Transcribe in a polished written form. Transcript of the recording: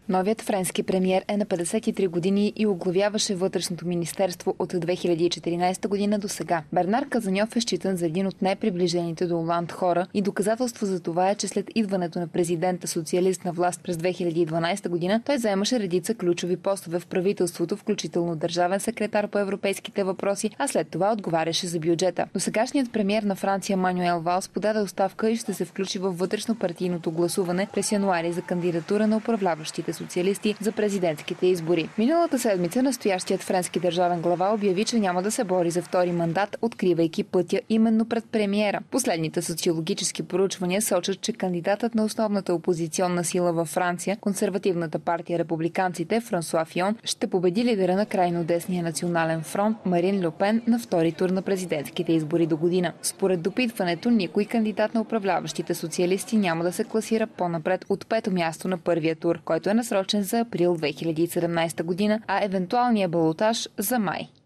Новият френски премиер е на 53 години и оглавяваше вътрешното министерство от 2014 година до сега. Бернар Казаньов е считан за един от най-приближените до Оланд хора и доказателство за това е, че след идването на президента социалист на власт през 2012 година, той заемаше редица ключови постове в правителството, включително държавен секретар по европейските въпроси, а след това отговаряше за бюджета. Досегашният премиер на Франция Мануел Валс подаде оставка и ще се включи във вътрешно-партийното гласуване през януари за кандидатура на управляващите социалисти за президентските избори. Миналата седмица настоящият френски държавен глава обяви, че няма да се бори за втори мандат, откривайки пътя именно пред премиера. Последните социологически проучвания сочат, че кандидатът на основната опозиционна сила във Франция, консервативната партия републиканците Франсуа Фион, ще победи лидера на крайно десния национален фронт Марин Ле Пен на втори тур на президентските избори до година. Според допитването, никой кандидат на управляващите социалисти няма да се класира по-напред от пето място на първия тур, който е насрочен за април 2017 година, а евентуалният балотаж за май.